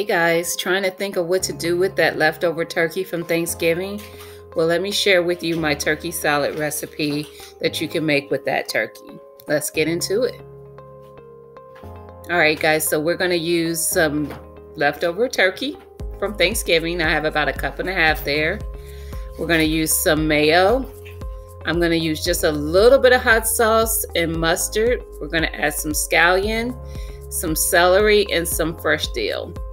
Hey guys, trying to think of what to do with that leftover turkey from Thanksgiving? Well, let me share with you my turkey salad recipe that you can make with that turkey. Let's get into it. All right guys, so we're going to use some leftover turkey from Thanksgiving. I have about 1.5 cups there. We're going to use some mayo. I'm going to use just a little bit of hot sauce and mustard. We're going to add some scallion, some celery, and some fresh dill.